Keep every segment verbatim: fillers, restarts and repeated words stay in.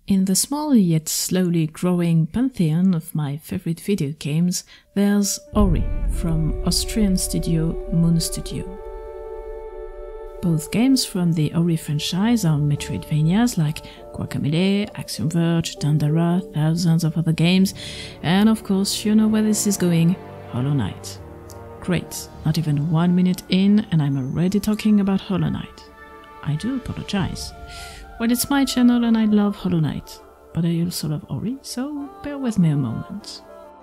In the small yet slowly growing pantheon of my favorite video games, there's Ori from Austrian studio Moon Studio. Both games from the Ori franchise are metroidvanias like Guacamelee, Axiom Verge, Dandara, thousands of other games, and of course you know where this is going, Hollow Knight. Great, not even one minute in and I'm already talking about Hollow Knight. I do apologize. Well, it's my channel and I love Hollow Knight, but I also love Ori, so bear with me a moment.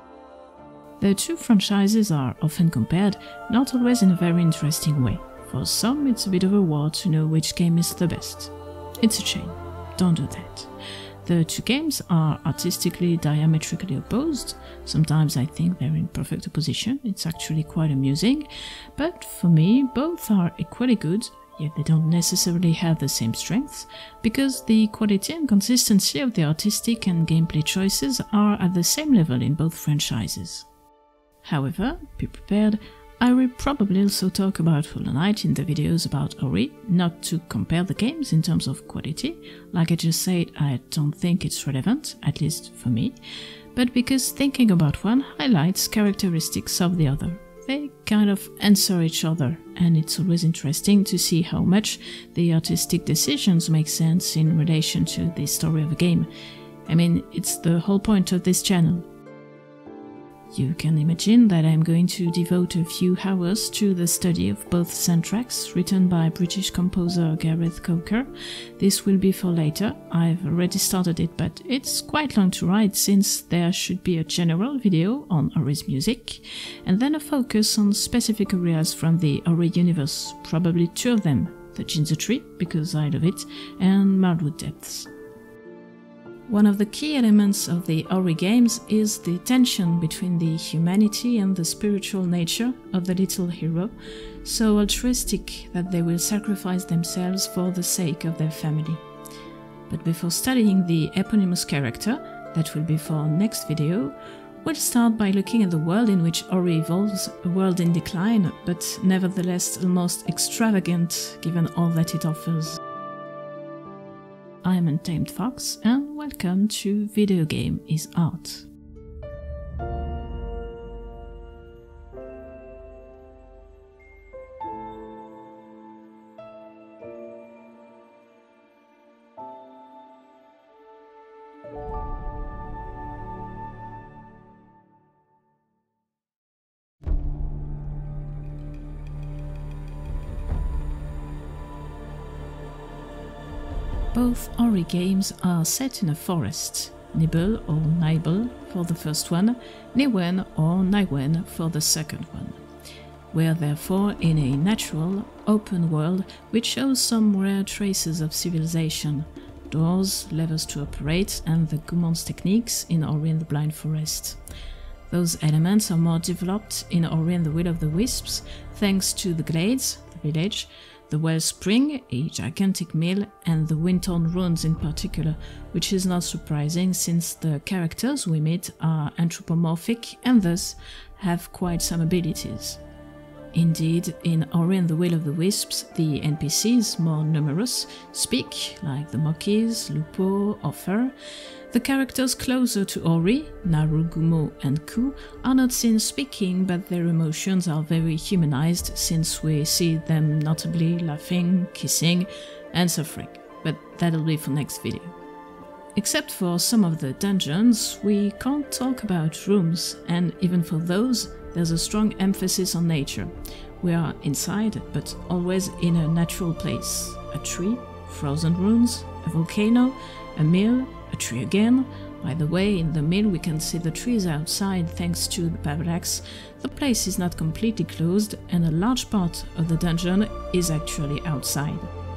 The two franchises are often compared, not always in a very interesting way. For some, it's a bit of a war to know which game is the best. It's a shame. Don't do that. The two games are artistically diametrically opposed. Sometimes I think they're in perfect opposition. It's actually quite amusing. But for me, both are equally good, yet they don't necessarily have the same strengths, because the quality and consistency of the artistic and gameplay choices are at the same level in both franchises. However, be prepared, I will probably also talk about Hollow Knight in the videos about Ori, not to compare the games in terms of quality, like I just said, I don't think it's relevant, at least for me, but because thinking about one highlights characteristics of the other. They kind of answer each other, and it's always interesting to see how much the artistic decisions make sense in relation to the story of a game. I mean, it's the whole point of this channel. You can imagine that I'm going to devote a few hours to the study of both soundtracks written by British composer Gareth Coker. This will be for later. I've already started it, but it's quite long to write since there should be a general video on Ori's music, and then a focus on specific areas from the Ori universe, probably two of them, the Jinzu Tree, because I love it, and Marlwood Depths. One of the key elements of the Ori games is the tension between the humanity and the spiritual nature of the little hero, so altruistic that they will sacrifice themselves for the sake of their family. But before studying the eponymous character, that will be for our next video, we'll start by looking at the world in which Ori evolves, a world in decline, but nevertheless almost extravagant given all that it offers. I'm Untamed Fox, and welcome to Video Game is Art. Both Ori games are set in a forest, Nibel or Nibel for the first one, Niwen or Niwen for the second one. We're therefore in a natural, open world which shows some rare traces of civilization, doors, levers to operate, and the Goumons techniques in Ori and the Blind Forest. Those elements are more developed in Ori and the Will of the Wisps, thanks to the glades, the village, the wellspring, a gigantic mill, and the Windtorn ruins in particular, which is not surprising since the characters we meet are anthropomorphic and thus have quite some abilities. Indeed, in Ori and the Will of the Wisps, the N P Cs, more numerous, speak, like the Mokis, Lupo, or Fur. The characters closer to Ori, Naru, Gumo, and Ku, are not seen speaking, but their emotions are very humanized since we see them notably laughing, kissing, and suffering, but that'll be for next video. Except for some of the dungeons, we can't talk about rooms, and even for those, there's a strong emphasis on nature. We are inside, but always in a natural place. A tree, frozen ruins, a volcano, a mill, a tree again. By the way, in the mill we can see the trees outside thanks to the parallax. The place is not completely closed, and a large part of the dungeon is actually outside.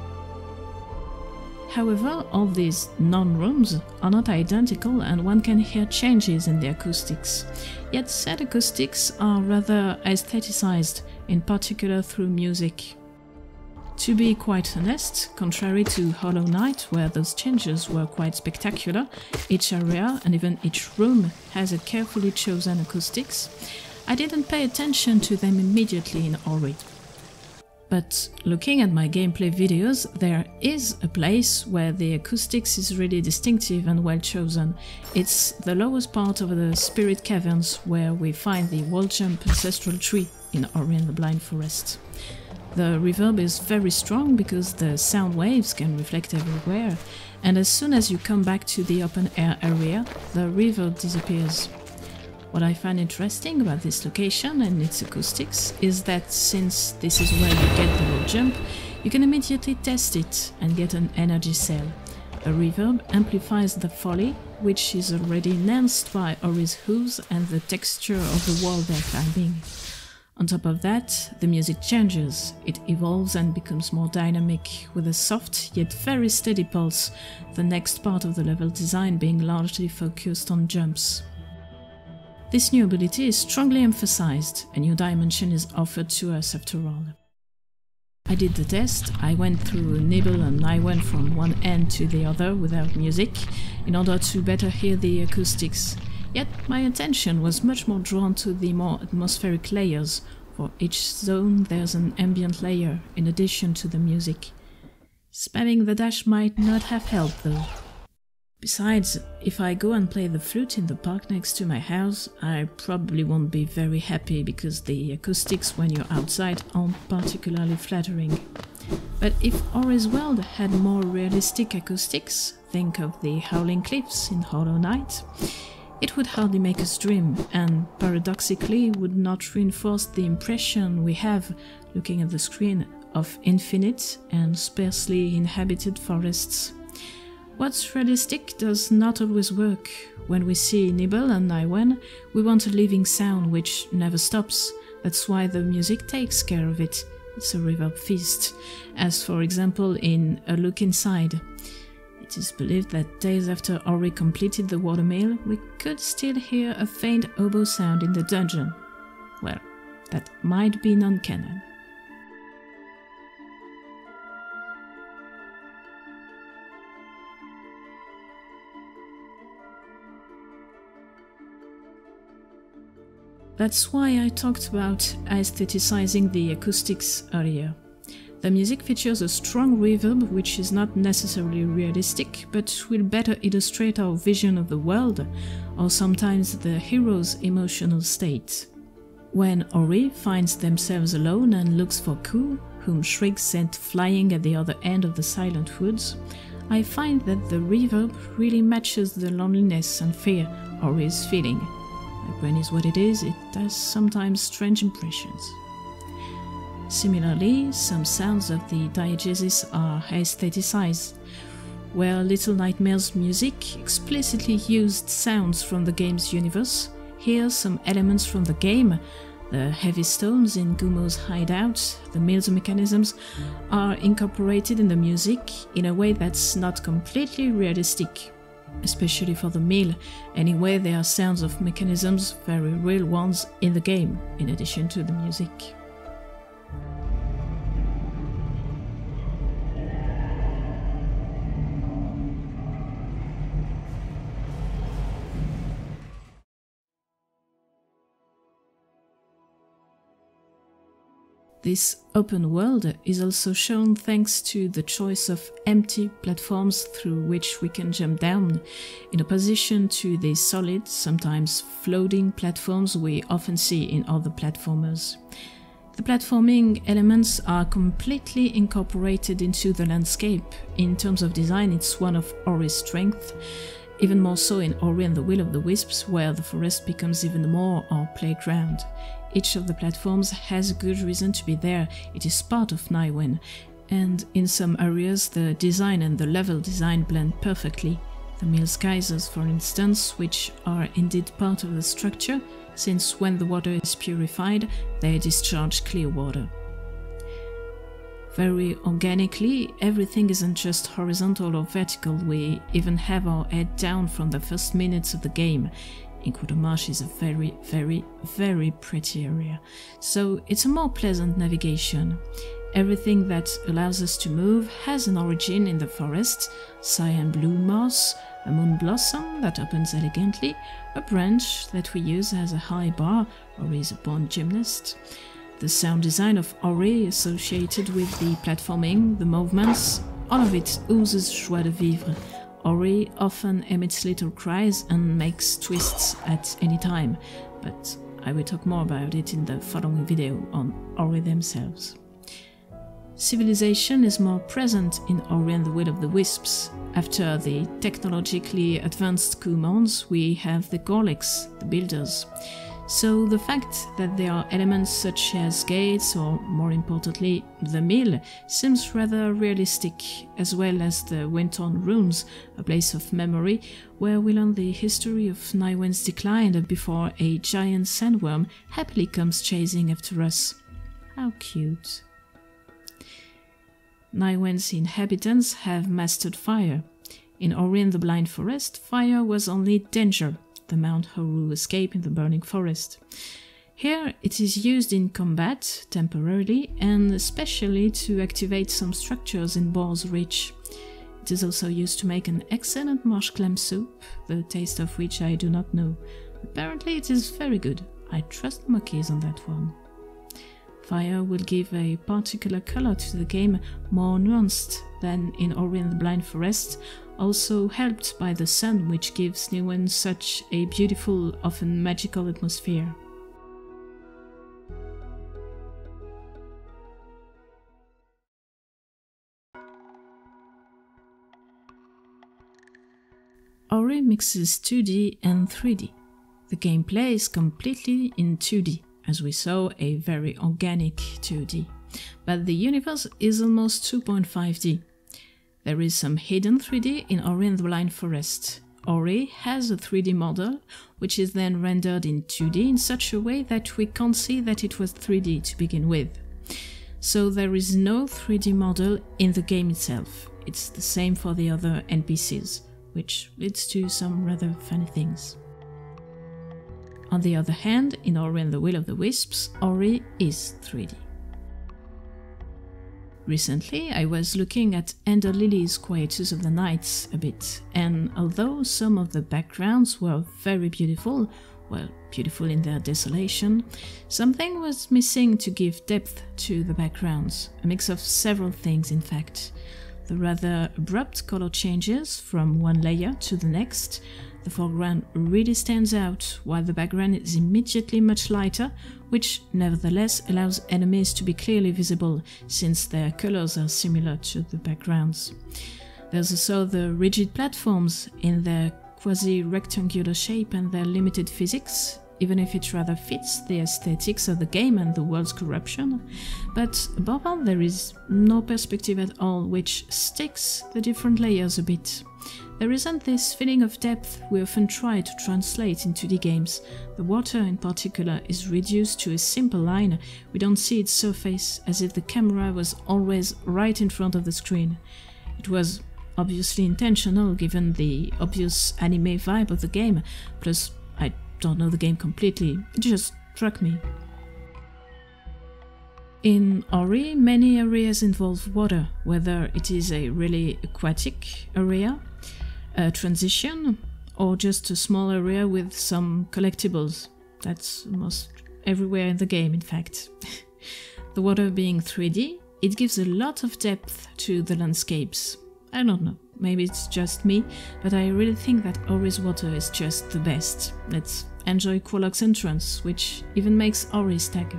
However, all these non-rooms are not identical and one can hear changes in the acoustics. Yet said acoustics are rather aestheticized, in particular through music. To be quite honest, contrary to Hollow Knight, where those changes were quite spectacular, each area and even each room has a carefully chosen acoustics, I didn't pay attention to them immediately in Ori. But looking at my gameplay videos, there is a place where the acoustics is really distinctive and well chosen. It's the lowest part of the Spirit Caverns, where we find the wall jump ancestral tree in Ori and the Blind Forest. The reverb is very strong because the sound waves can reflect everywhere, and as soon as you come back to the open air area, the reverb disappears. What I find interesting about this location and its acoustics is that since this is where you get the wall jump, you can immediately test it and get an energy cell. A reverb amplifies the foley, which is already enhanced by Ori's hooves and the texture of the wall they're climbing. On top of that, the music changes. It evolves and becomes more dynamic, with a soft yet very steady pulse, the next part of the level design being largely focused on jumps. This new ability is strongly emphasized, a new dimension is offered to us after all. I did the test, I went through Nibble and I went from one end to the other without music, in order to better hear the acoustics. Yet my attention was much more drawn to the more atmospheric layers. For each zone there's an ambient layer, in addition to the music. Spamming the dash might not have helped though. Besides, if I go and play the flute in the park next to my house, I probably won't be very happy because the acoustics when you're outside aren't particularly flattering. But if Ori's World had more realistic acoustics, think of the Howling Cliffs in Hollow Knight, it would hardly make us dream, and paradoxically would not reinforce the impression we have, looking at the screen, of infinite and sparsely inhabited forests. What's realistic does not always work. When we see Nibble and Naiwen, we want a living sound which never stops. That's why the music takes care of it. It's a reverb feast, as for example in A Look Inside. It is believed that days after Ori completed the watermill, we could still hear a faint oboe sound in the dungeon. Well, that might be non-canon. That's why I talked about aestheticizing the acoustics earlier. The music features a strong reverb which is not necessarily realistic, but will better illustrate our vision of the world, or sometimes the hero's emotional state. When Ori finds themselves alone and looks for Ku, whom Shriek sent flying at the other end of the silent woods, I find that the reverb really matches the loneliness and fear Ori is feeling. My brain is what it is, it does sometimes strange impressions. Similarly, some sounds of the diegesis are aestheticized. Where Little Nightmares' music explicitly used sounds from the game's universe, here some elements from the game, the heavy stones in Gumo's hideout, the mill's mechanisms, are incorporated in the music in a way that's not completely realistic. Especially for the mill, anyway there are sounds of mechanisms, very real ones, in the game, in addition to the music. This open world is also shown thanks to the choice of empty platforms through which we can jump down, in opposition to the solid, sometimes floating platforms we often see in other platformers. The platforming elements are completely incorporated into the landscape. In terms of design, it's one of Ori's strengths, even more so in Ori and the Will of the Wisps, where the forest becomes even more our playground. Each of the platforms has a good reason to be there, it is part of Naiwen, and in some areas the design and the level design blend perfectly. The mill's geysers, for instance, which are indeed part of the structure, since when the water is purified, they discharge clear water. Very organically, everything isn't just horizontal or vertical, we even have our head down from the first minutes of the game. Inkudo Marsh is a very, very, very pretty area, so it's a more pleasant navigation. Everything that allows us to move has an origin in the forest: cyan blue moss, a moon blossom that opens elegantly, a branch that we use as a high bar, or is a born gymnast, The sound design of Ori, associated with the platforming, the movements, all of it oozes joie de vivre. Ori often emits little cries and makes twists at any time, but I will talk more about it in the following video on Ori themselves. Civilization is more present in Ori and the Will of the Wisps. After the technologically advanced Kumons, we have the Gorliks, the builders. So the fact that there are elements such as gates, or more importantly, the mill, seems rather realistic, as well as the Winton Ruins, a place of memory, where we learn the history of Nywen's decline before a giant sandworm happily comes chasing after us. How cute. Nywen's inhabitants have mastered fire. In Ori and the Blind Forest, fire was only danger, the Mount Horu escape in the burning forest. Here it is used in combat, temporarily, and especially to activate some structures in Boar's Reach. It is also used to make an excellent marsh clam soup, the taste of which I do not know. Apparently it is very good. I trust the monkeys on that one. Fire will give a particular color to the game, more nuanced than in Ori and the Blind Forest, also helped by the sun, which gives Nywen such a beautiful, often magical atmosphere. Ori mixes two D and three D. The gameplay is completely in two D, as we saw a very organic two D, but the universe is almost two point five D. There is some hidden three D in Ori and the Blind Forest. Ori has a three D model, which is then rendered in two D in such a way that we can't see that it was three D to begin with. So there is no three D model in the game itself. It's the same for the other N P Cs, which leads to some rather funny things. On the other hand, in Ori and the Will of the Wisps, Ori is three D. Recently, I was looking at Ender Lily's Quietus of the Nights a bit, and although some of the backgrounds were very beautiful, well, beautiful in their desolation, something was missing to give depth to the backgrounds, a mix of several things in fact. The rather abrupt color changes from one layer to the next. The foreground really stands out, while the background is immediately much lighter, which nevertheless allows enemies to be clearly visible, since their colors are similar to the backgrounds. There's also the rigid platforms in their quasi-rectangular shape and their limited physics, even if it rather fits the aesthetics of the game and the world's corruption. But above all, there is no perspective at all, which sticks the different layers a bit. There isn't this feeling of depth we often try to translate in two D games. The water in particular is reduced to a simple line. We don't see its surface, as if the camera was always right in front of the screen. It was obviously intentional given the obvious anime vibe of the game, plus I don't know the game completely, it just struck me. In Ori, many areas involve water, whether it is a really aquatic area, a transition, or just a small area with some collectibles. That's almost everywhere in the game, in fact. The water being three D, it gives a lot of depth to the landscapes. I don't know, maybe it's just me, but I really think that Ori's water is just the best. Let's enjoy Quolok's entrance, which even makes Ori stagger.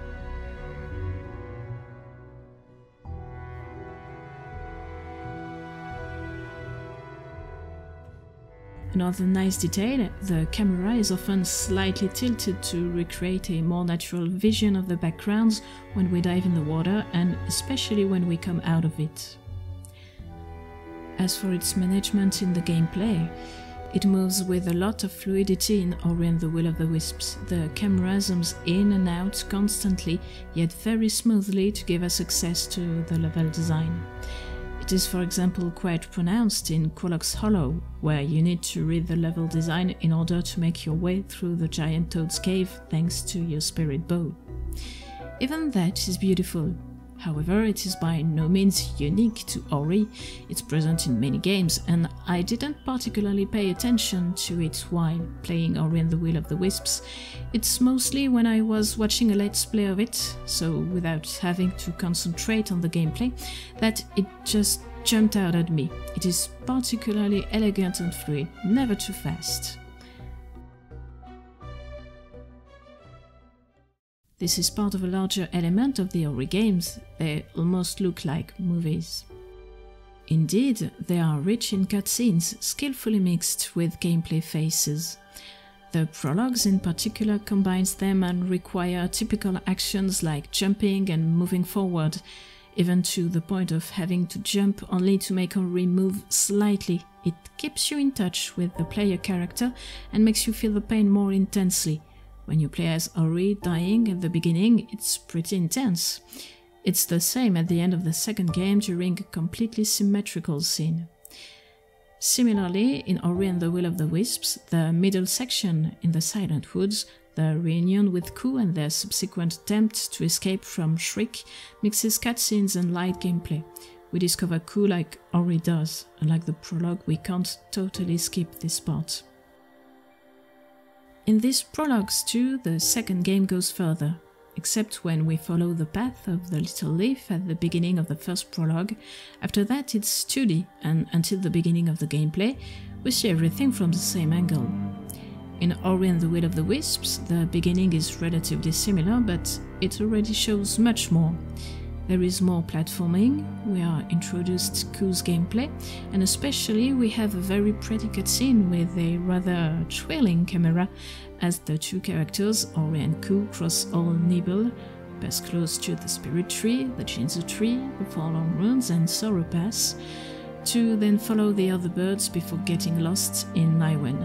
Another nice detail, the camera is often slightly tilted to recreate a more natural vision of the backgrounds when we dive in the water, and especially when we come out of it. As for its management in the gameplay, it moves with a lot of fluidity in Ori and the Will of the Wisps. The camera zooms in and out constantly, yet very smoothly to give us access to the level design. It is, for example, quite pronounced in Quolok's Hollow, where you need to read the level design in order to make your way through the giant toad's cave thanks to your spirit bow. Even that is beautiful. However, it is by no means unique to Ori, it's present in many games, and I didn't particularly pay attention to it while playing Ori and the Will of the Wisps. It's mostly when I was watching a let's play of it, so without having to concentrate on the gameplay, that it just jumped out at me. It is particularly elegant and fluid, never too fast. This is part of a larger element of the Ori games, they almost look like movies. Indeed, they are rich in cutscenes, skillfully mixed with gameplay phases. The prologues in particular combines them and require typical actions like jumping and moving forward, even to the point of having to jump only to make Ori move slightly. It keeps you in touch with the player character and makes you feel the pain more intensely. When you play as Ori dying at the beginning, it's pretty intense. It's the same at the end of the second game during a completely symmetrical scene. Similarly, in Ori and the Will of the Wisps, the middle section in the Silent Woods, the reunion with Ku and their subsequent attempt to escape from Shriek, mixes cutscenes and light gameplay. We discover Ku like Ori does. Unlike the prologue, we can't totally skip this part. In these prologues too, the second game goes further, except when we follow the path of the little leaf at the beginning of the first prologue. After that it's two D, and until the beginning of the gameplay, we see everything from the same angle. In Ori and the Will of the Wisps, the beginning is relatively similar, but it already shows much more. There is more platforming, we are introduced to Ku's gameplay, and especially we have a very pretty cutscene with a rather thrilling camera as the two characters, Ori and Ku, cross Old Nibel, pass close to the Spirit Tree, the Jinzu Tree, the Forlorn Ruins and Sorrow Pass, to then follow the other birds before getting lost in Naiwen.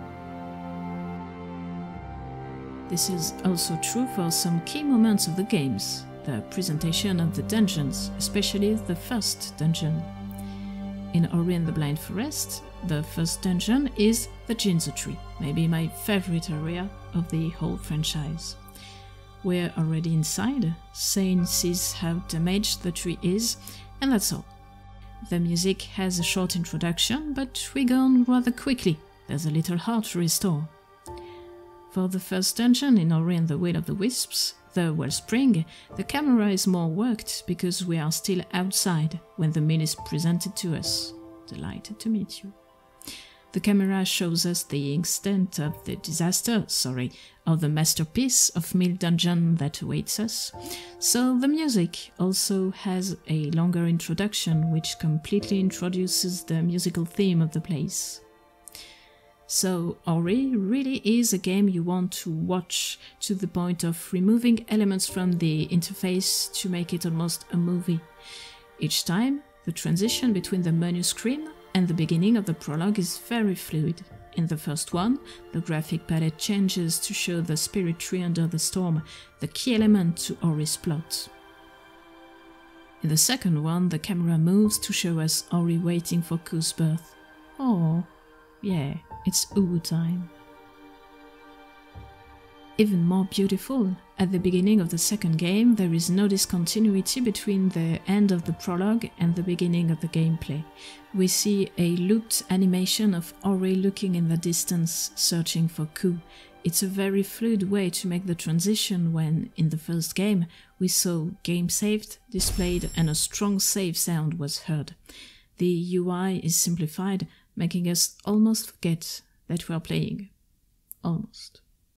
This is also true for some key moments of the games. The presentation of the dungeons, especially the first dungeon. In Ori and the Blind Forest, the first dungeon is the Jinzu Tree, maybe my favorite area of the whole franchise. We're already inside, Sane sees how damaged the tree is, and that's all. The music has a short introduction, but we go on rather quickly, there's a little heart to restore. For the first dungeon in Ori and the Will of the Wisps, the Wellspring, the camera is more worked because we are still outside when the meal is presented to us. Delighted to meet you. The camera shows us the extent of the disaster, sorry, of the masterpiece of meal dungeon that awaits us. So the music also has a longer introduction which completely introduces the musical theme of the place. So Ori really is a game you want to watch to the point of removing elements from the interface to make it almost a movie. Each time, the transition between the menu screen and the beginning of the prologue is very fluid. In the first one, the graphic palette changes to show the Spirit Tree under the storm, the key element to Ori's plot. In the second one, the camera moves to show us Ori waiting for Ku's birth. Oh, yeah. It's Uwu time. Even more beautiful, at the beginning of the second game there is no discontinuity between the end of the prologue and the beginning of the gameplay. We see a looped animation of Ori looking in the distance, searching for Ku. It's a very fluid way to make the transition when, in the first game, we saw game saved, displayed and a strong save sound was heard. The U I is simplified, making us almost forget that we are playing. Almost.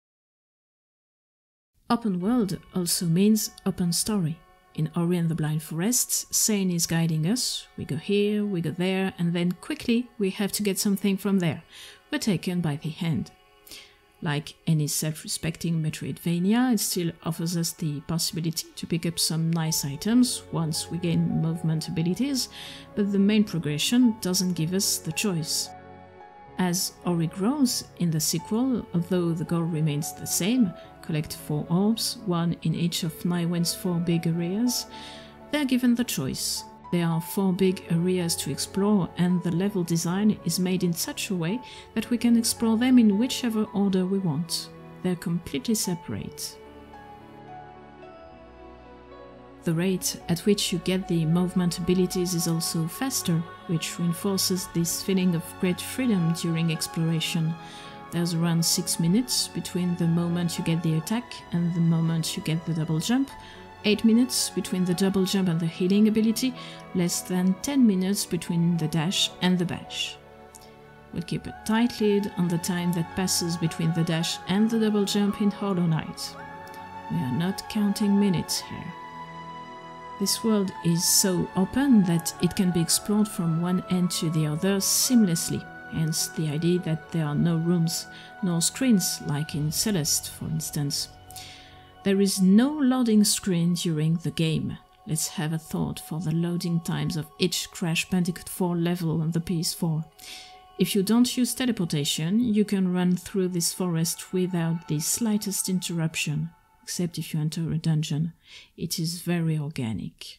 Open world also means open story. In Ori and the Blind Forest, Sane is guiding us, we go here, we go there, and then quickly we have to get something from there. We're taken by the hand. Like any self-respecting metroidvania, it still offers us the possibility to pick up some nice items once we gain movement abilities, but the main progression doesn't give us the choice. As Ori grows in the sequel, although the goal remains the same, collect four orbs, one in each of Naiwen's four big areas, they're given the choice. There are four big areas to explore and the level design is made in such a way that we can explore them in whichever order we want. They're completely separate. The rate at which you get the movement abilities is also faster, which reinforces this feeling of great freedom during exploration. There's around six minutes between the moment you get the attack and the moment you get the double jump, eight minutes between the double jump and the healing ability, less than ten minutes between the dash and the bash. We'll keep a tight lid on the time that passes between the dash and the double jump in Hollow Knight. We are not counting minutes here. This world is so open that it can be explored from one end to the other seamlessly, hence the idea that there are no rooms, nor screens like in Celeste, for instance. There is no loading screen during the game. Let's have a thought for the loading times of each Crash Bandicoot four level on the P S four. If you don't use teleportation, you can run through this forest without the slightest interruption, except if you enter a dungeon. It is very organic.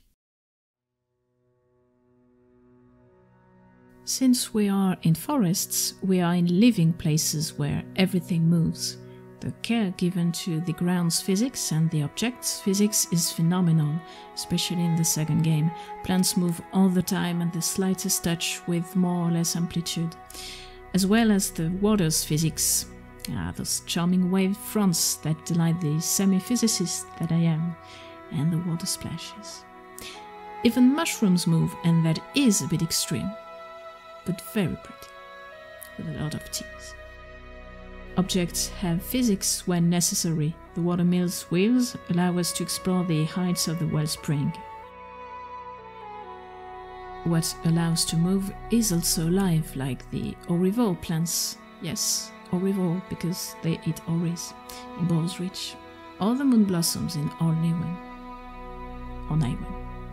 Since we are in forests, we are in living places where everything moves. The care given to the ground's physics and the object's physics is phenomenal, especially in the second game. Plants move all the time and the slightest touch with more or less amplitude, as well as the water's physics. Ah, those charming wave fronts that delight the semi-physicist that I am, and the water splashes. Even mushrooms move, and that is a bit extreme, but very pretty, with a lot of teeth. Objects have physics when necessary. The watermill's wheels allow us to explore the heights of the wellspring. What allows to move is also alive, like the Orivore plants. Yes, Orivore, because they eat Oris in Ball's Reach, or the moon blossoms in All Niwen. Or Niwen.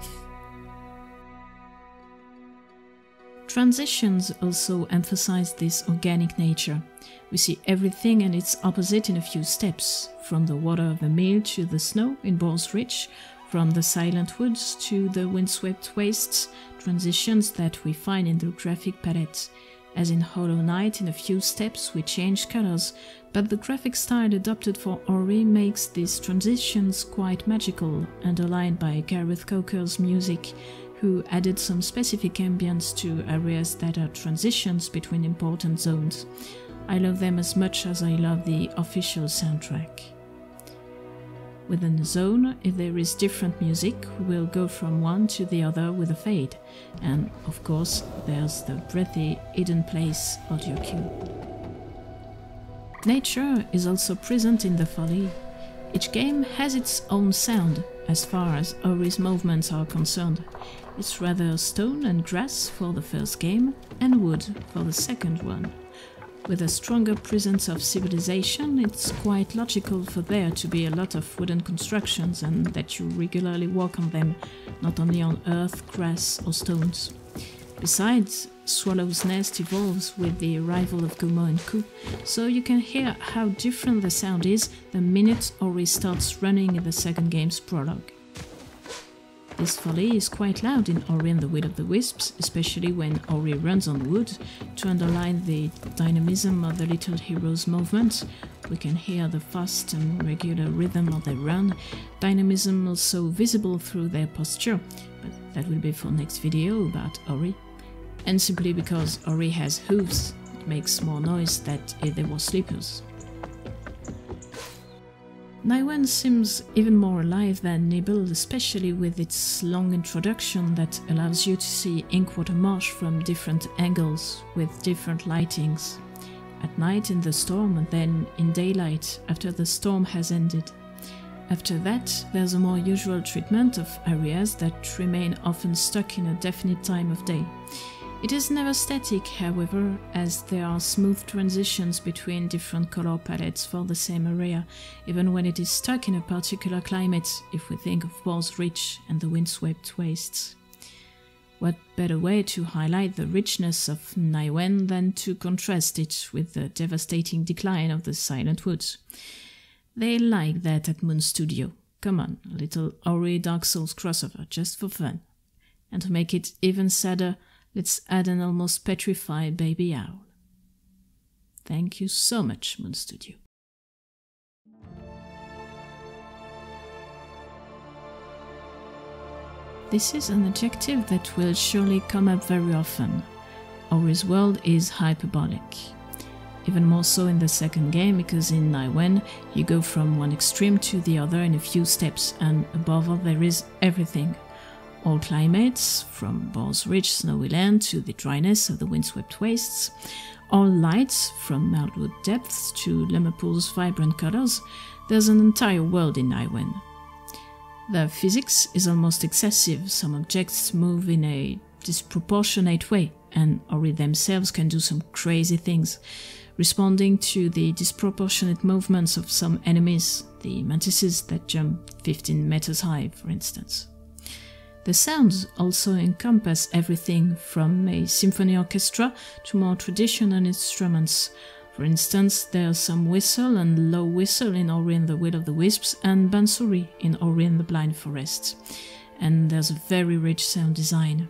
Transitions also emphasize this organic nature. We see everything and its opposite in a few steps, from the water of the mill to the snow in Ball's Reach, from the silent woods to the windswept wastes, transitions that we find in the graphic palette. As in Hollow Knight, in a few steps we change colors, but the graphic style adopted for Ori makes these transitions quite magical, underlined by Gareth Coker's music, who added some specific ambience to areas that are transitions between important zones. I love them as much as I love the official soundtrack. Within a zone, if there is different music, we will go from one to the other with a fade. And, of course, there's the breathy Hidden Place audio cue. Nature is also present in the Folly. Each game has its own sound, as far as Ori's movements are concerned. It's rather stone and grass for the first game, and wood for the second one. With a stronger presence of civilization, it's quite logical for there to be a lot of wooden constructions and that you regularly walk on them, not only on earth, grass or stones. Besides, Swallow's Nest evolves with the arrival of Gumo and Ku, so you can hear how different the sound is the minute Ori starts running in the second game's prologue. This folly is quite loud in Ori and the Will of the Wisps, especially when Ori runs on wood, to underline the dynamism of the little hero's movement. We can hear the fast and regular rhythm of their run, dynamism also visible through their posture, but that will be for next video about Ori. And simply because Ori has hooves, it makes more noise than if they were slippers. Niwen seems even more alive than Nibble, especially with its long introduction that allows you to see Inkwater Marsh from different angles, with different lightings. At night in the storm, and then in daylight after the storm has ended. After that, there's a more usual treatment of areas that remain often stuck in a definite time of day. It is never static, however, as there are smooth transitions between different color palettes for the same area, even when it is stuck in a particular climate, if we think of Ball's Reach and the windswept wastes. What better way to highlight the richness of Niwen than to contrast it with the devastating decline of the Silent Woods? They like that at Moon Studio. Come on, a little Ori Dark Souls crossover, just for fun. And to make it even sadder, let's add an almost petrified baby owl. Thank you so much, Moon Studio. This is an adjective that will surely come up very often. Ori's world is hyperbolic. Even more so in the second game, because in Naiwen you go from one extreme to the other in a few steps, and above all there is everything. All climates, from Boar's Ridge snowy land to the dryness of the windswept wastes, all lights, from Mildwood depths to Liverpool's vibrant colors, there's an entire world in Naiwen. The physics is almost excessive, some objects move in a disproportionate way, and Ori themselves can do some crazy things, responding to the disproportionate movements of some enemies, the mantises that jump fifteen meters high, for instance. The sounds also encompass everything from a symphony orchestra to more traditional instruments. For instance, there's some whistle and low whistle in Ori and the Will of the Wisps and bansuri in Ori and the Blind Forest. And there's a very rich sound design.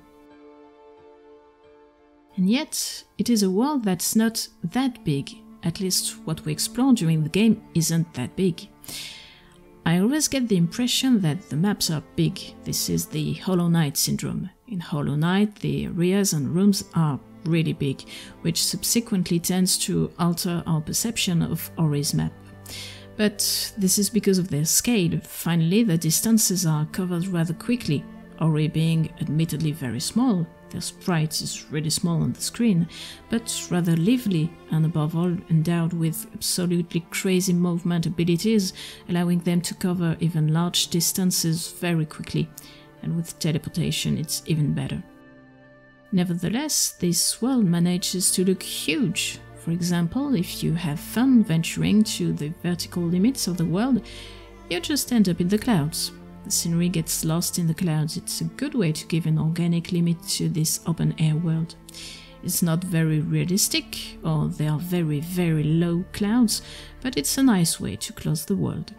And yet, it is a world that's not that big, at least what we explore during the game isn't that big. I always get the impression that the maps are big. This is the Hollow Knight syndrome. In Hollow Knight, the areas and rooms are really big, which subsequently tends to alter our perception of Ori's map. But this is because of their scale. Finally, the distances are covered rather quickly. Ori being admittedly very small, their sprite is really small on the screen, but rather lively and above all endowed with absolutely crazy movement abilities, allowing them to cover even large distances very quickly, and with teleportation it's even better. Nevertheless, this world manages to look huge. For example, if you have fun venturing to the vertical limits of the world, you just end up in the clouds. The scenery gets lost in the clouds. It's a good way to give an organic limit to this open-air world. It's not very realistic, or they are very, very low clouds, but it's a nice way to close the world.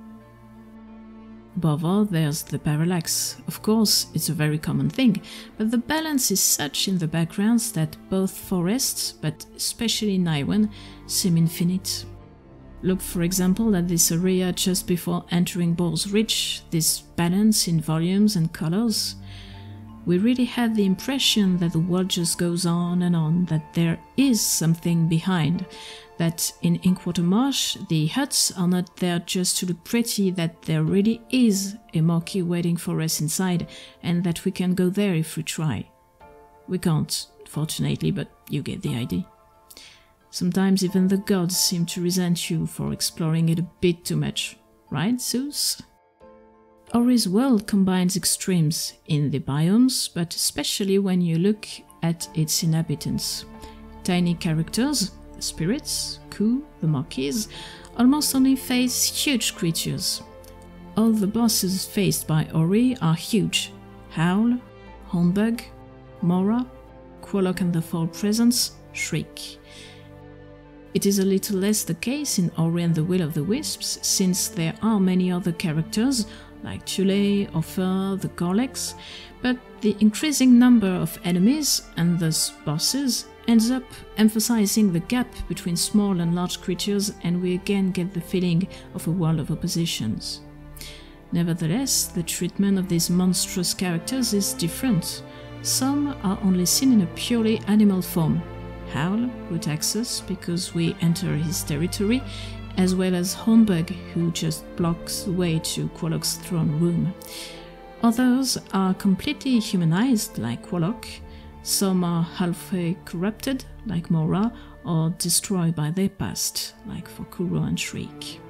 Above all, there's the parallax. Of course, it's a very common thing, but the balance is such in the backgrounds that both forests, but especially Naiwen, seem infinite. Look for example at this area just before entering Boar's Ridge, this balance in volumes and colors. We really had the impression that the world just goes on and on, that there is something behind, that in Inkwater Marsh the huts are not there just to look pretty, that there really is a marquee waiting for us inside, and that we can go there if we try. We can't, fortunately, but you get the idea. Sometimes even the gods seem to resent you for exploring it a bit too much, right, Zeus? Ori's world combines extremes in the biomes, but especially when you look at its inhabitants. Tiny characters, the spirits, Ku, the Marquis, almost only face huge creatures. All the bosses faced by Ori are huge: Howl, Hornbug, Mora, Quolock and the Foul Presence, Shriek. It is a little less the case in Ori and the Will of the Wisps, since there are many other characters, like Tule, Offer, the Gorlex, but the increasing number of enemies, and thus bosses, ends up emphasizing the gap between small and large creatures, and we again get the feeling of a world of oppositions. Nevertheless, the treatment of these monstrous characters is different. Some are only seen in a purely animal form. Howl, who attacks us because we enter his territory, as well as Hornbug, who just blocks the way to Quolock's throne room. Others are completely humanized, like Quolock. Some are halfway corrupted, like Mora, or destroyed by their past, like Fokuro and Shriek.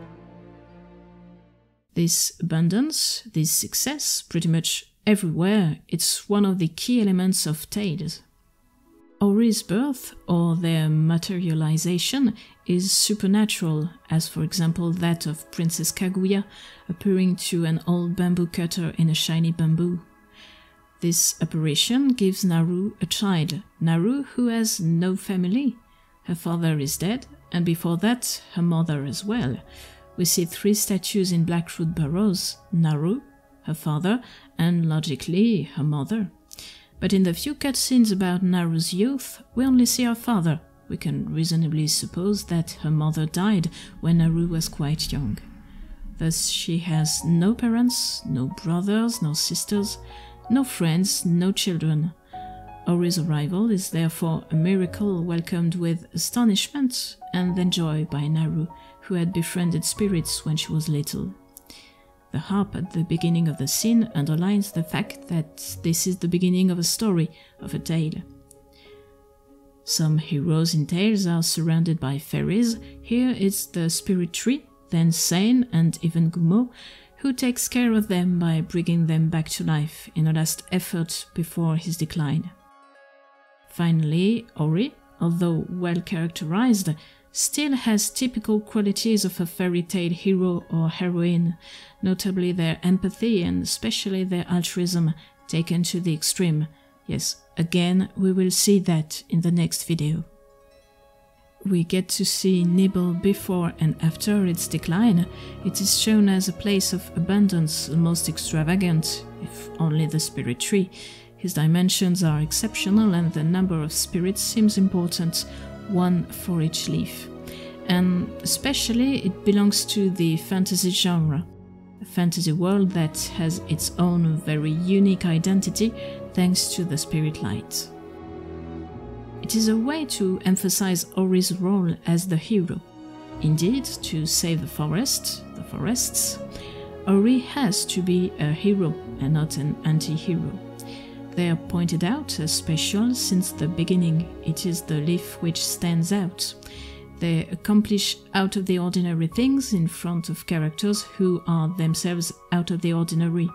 This abundance, this success, pretty much everywhere, it's one of the key elements of Tales. Ori's birth, or their materialization, is supernatural, as for example that of Princess Kaguya appearing to an old bamboo cutter in a shiny bamboo. This apparition gives Naru a child, Naru who has no family. Her father is dead, and before that, her mother as well. We see three statues in Blackroot Burrows: Naru, her father, and logically, her mother. But in the few cutscenes about Naru's youth, we only see her father. We can reasonably suppose that her mother died when Naru was quite young. thus she has no parents, no brothers, no sisters, no friends, no children. Ori's arrival is therefore a miracle welcomed with astonishment and then joy by Naru, who had befriended spirits when she was little. The harp at the beginning of the scene underlines the fact that this is the beginning of a story, of a tale. Some heroes in tales are surrounded by fairies. Here it's the spirit tree, then Sane and even Gumo, who takes care of them by bringing them back to life in a last effort before his decline. Finally, Ori, although well characterized, still has typical qualities of a fairy tale hero or heroine, notably their empathy and especially their altruism taken to the extreme. Yes, again, we will see that in the next video. We get to see Nibel before and after its decline. It is shown as a place of abundance, almost extravagant, if only the spirit tree. His dimensions are exceptional and the number of spirits seems important, one for each leaf. And especially it belongs to the fantasy genre, a fantasy world that has its own very unique identity thanks to the spirit light. It is a way to emphasize Ori's role as the hero. Indeed, to save the forest, the forests, Ori has to be a hero and not an anti-hero. They are pointed out as special since the beginning. It is the leaf which stands out. They accomplish out of the ordinary things in front of characters who are themselves out of the ordinary.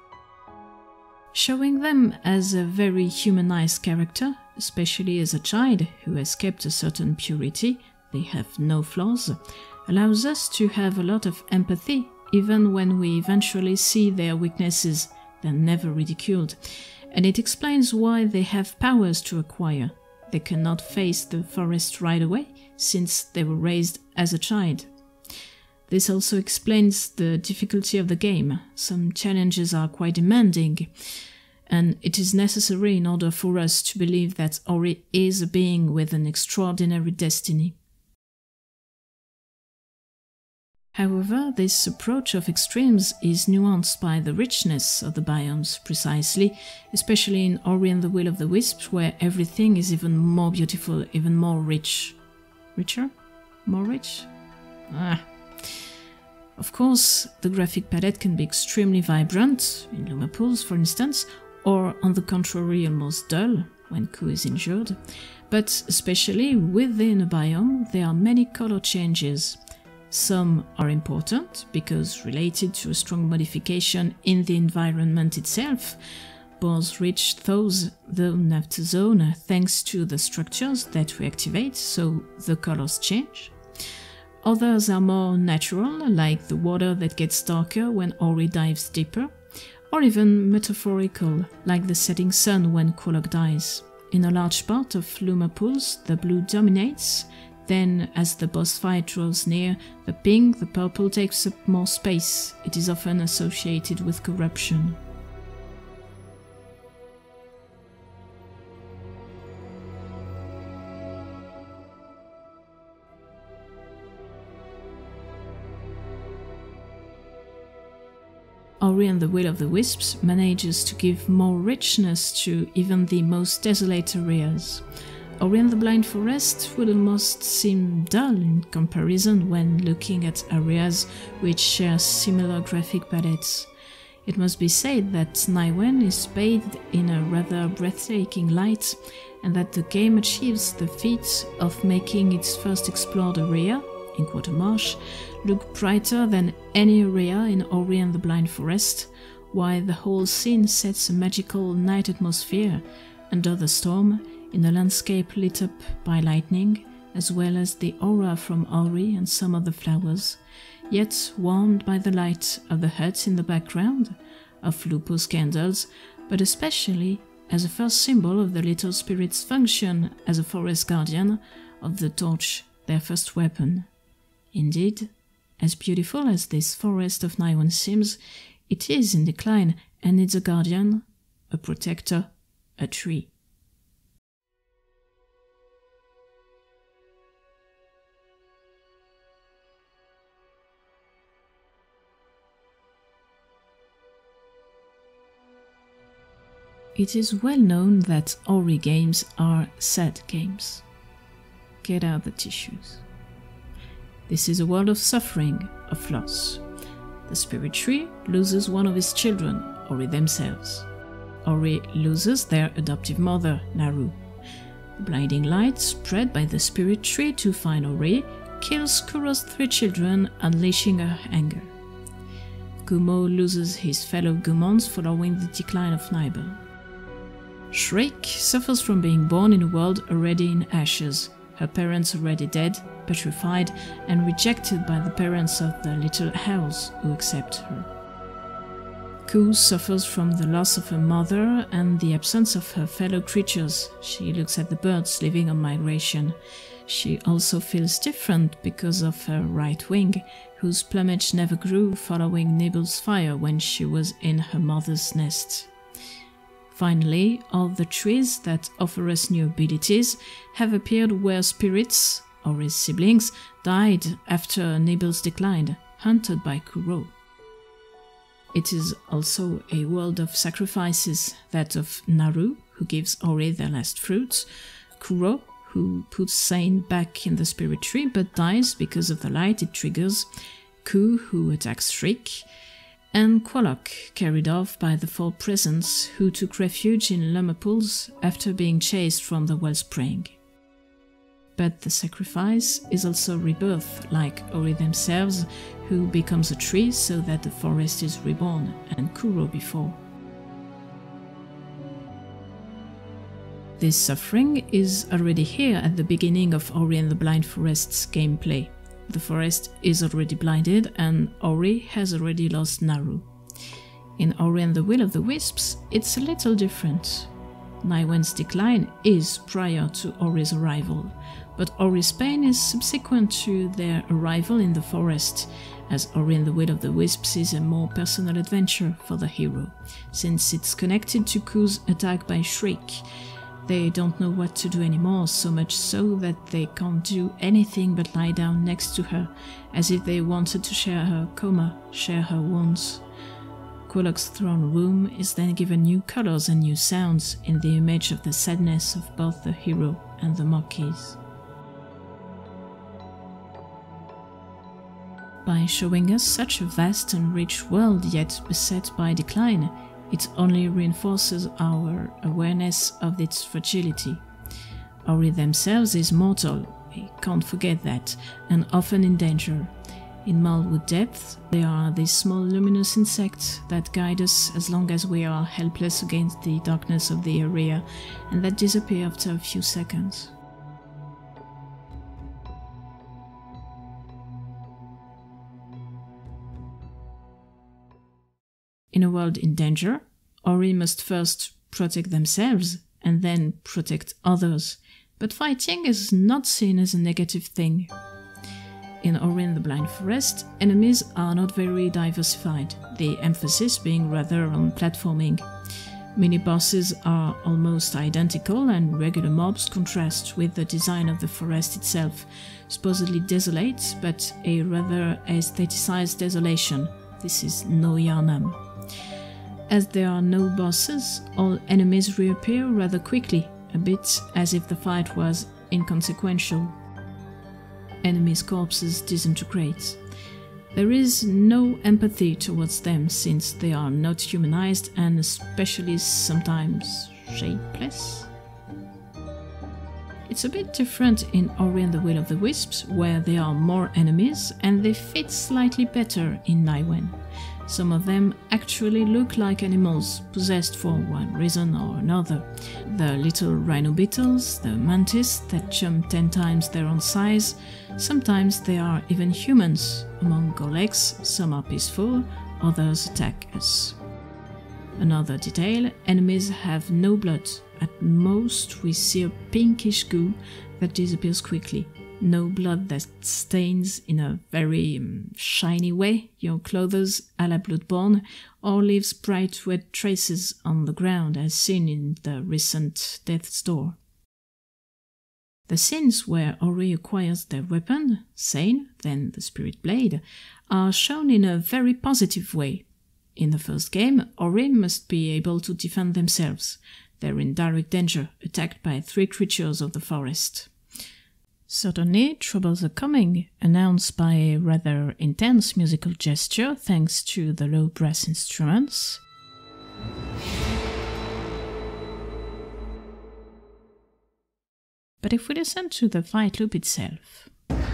Showing them as a very humanized character, especially as a child who has kept a certain purity, they have no flaws, allows us to have a lot of empathy even when we eventually see their weaknesses. They're never ridiculed. And it explains why they have powers to acquire. They cannot face the forest right away, since they were raised as a child. This also explains the difficulty of the game. Some challenges are quite demanding, and it is necessary in order for us to believe that Ori is a being with an extraordinary destiny. However, this approach of extremes is nuanced by the richness of the biomes, precisely, especially in Ori and the Will of the Wisps, where everything is even more beautiful, even more rich. Richer? More rich? Ah. Of course, the graphic palette can be extremely vibrant, in Luma Pools for instance, or on the contrary almost dull, when Ku is injured, but especially within a biome there are many color changes. Some are important because related to a strong modification in the environment itself. Both reach those zone after zone thanks to the structures that we activate, so the colors change. Others are more natural, like the water that gets darker when Ori dives deeper, or even metaphorical, like the setting sun when Kolok dies. In a large part of Luma Pools, the blue dominates. Then, as the boss fight draws near, the pink, the purple takes up more space. It is often associated with corruption. Ori and the Will of the Wisps manages to give more richness to even the most desolate areas. Ori and the Blind Forest would almost seem dull in comparison when looking at areas which share similar graphic palettes. It must be said that Naiwen is bathed in a rather breathtaking light, and that the game achieves the feat of making its first explored area, in Quatermarsh, look brighter than any area in Ori and the Blind Forest, while the whole scene sets a magical night atmosphere under the storm, in a landscape lit up by lightning, as well as the aura from Ori and some of the flowers, yet warmed by the light of the huts in the background, of Lupo's candles, but especially as a first symbol of the little spirit's function as a forest guardian, of the torch, their first weapon. Indeed, as beautiful as this forest of Naiwen seems, it is in decline and needs a guardian, a protector, a tree. It is well known that Ori games are sad games. Get out the tissues. This is a world of suffering, of loss. The spirit tree loses one of its children, Ori themselves. Ori loses their adoptive mother, Naru. The blinding light spread by the spirit tree to find Ori kills Kuro's three children, unleashing her anger. Gumo loses his fellow Gumons following the decline of Nibel. Shriek suffers from being born in a world already in ashes, her parents already dead, petrified, and rejected by the parents of the little owls who accept her. Ku suffers from the loss of her mother and the absence of her fellow creatures. She looks at the birds living on migration. She also feels different because of her right wing, whose plumage never grew following Nibel's fire when she was in her mother's nest. Finally, all the trees that offer us new abilities have appeared where spirits, or his siblings, died after Nibel's decline, hunted by Kuro. It is also a world of sacrifices, that of Naru, who gives Ori their last fruits, Kuro, who puts Sane back in the spirit tree but dies because of the light it triggers, Ku, who attacks Shriek, and Quolok, carried off by the four presents who took refuge in llama pools after being chased from the wellspring. But the sacrifice is also rebirth, like Ori themselves, who becomes a tree so that the forest is reborn, and Kuro before. This suffering is already here at the beginning of Ori and the Blind Forest's gameplay. The forest is already blinded, and Ori has already lost Naru. In Ori and the Will of the Wisps, it's a little different. Naiwen's decline is prior to Ori's arrival, but Ori's pain is subsequent to their arrival in the forest, as Ori and the Will of the Wisps is a more personal adventure for the hero, since it's connected to Ku's attack by Shriek. They don't know what to do anymore, so much so that they can't do anything but lie down next to her, as if they wanted to share her coma, share her wounds. Quolok's throne room is then given new colors and new sounds in the image of the sadness of both the hero and the monkeys. By showing us such a vast and rich world yet beset by decline, it only reinforces our awareness of its fragility. Ori themselves is mortal, we can't forget that, and often in danger. In Malwood Depth, they are these small luminous insects that guide us as long as we are helpless against the darkness of the area, and that disappear after a few seconds. In a world in danger, Ori must first protect themselves and then protect others, but fighting is not seen as a negative thing. In Ori and the Blind Forest, enemies are not very diversified, the emphasis being rather on platforming. Mini-bosses are almost identical, and regular mobs contrast with the design of the forest itself, supposedly desolate, but a rather aestheticized desolation. This is no Yarnam. As there are no bosses, all enemies reappear rather quickly, a bit as if the fight was inconsequential. Enemies' corpses disintegrate. There is no empathy towards them since they are not humanized and especially sometimes shapeless. It's a bit different in Ori and the Will of the Wisps, where there are more enemies and they fit slightly better in Naiwen. Some of them actually look like animals, possessed for one reason or another. The little rhino beetles, the mantis that jump ten times their own size. Sometimes they are even humans. Among Golegs, some are peaceful, others attack us. Another detail, enemies have no blood. At most we see a pinkish goo that disappears quickly. No blood that stains in a very um, shiny way your clothes a la Bloodborne, or leaves bright red traces on the ground as seen in the recent Death's Door. The scenes where Ori acquires their weapon, Sane, then the Spirit Blade, are shown in a very positive way. In the first game, Ori must be able to defend themselves. They're in direct danger, attacked by three creatures of the forest. Suddenly, troubles are coming, announced by a rather intense musical gesture thanks to the low brass instruments. But if we listen to the fight loop itself,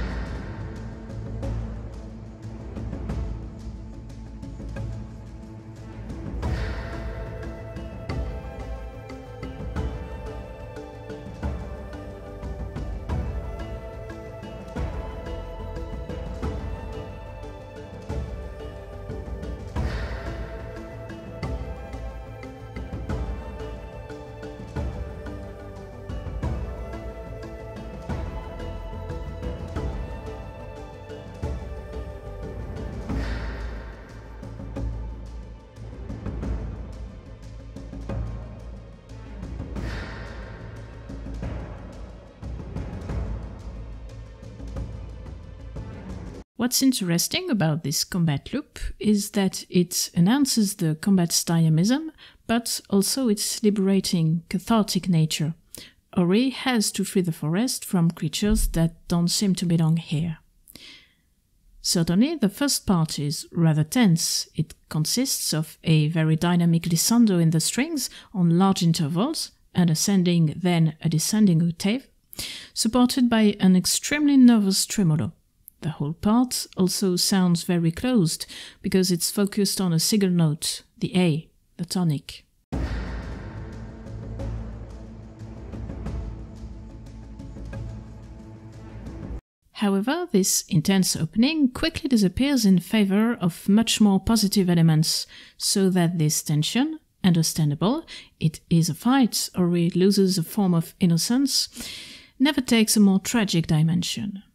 what's interesting about this combat loop is that it announces the combat's dynamism, but also its liberating, cathartic nature. Ori has to free the forest from creatures that don't seem to belong here. Certainly, the first part is rather tense. It consists of a very dynamic glissando in the strings on large intervals, an ascending then a descending octave, supported by an extremely nervous tremolo. The whole part also sounds very closed, because it's focused on a single note, the A, the tonic. However, this intense opening quickly disappears in favor of much more positive elements, so that this tension, understandable, it is a fight or it loses a form of innocence, never takes a more tragic dimension.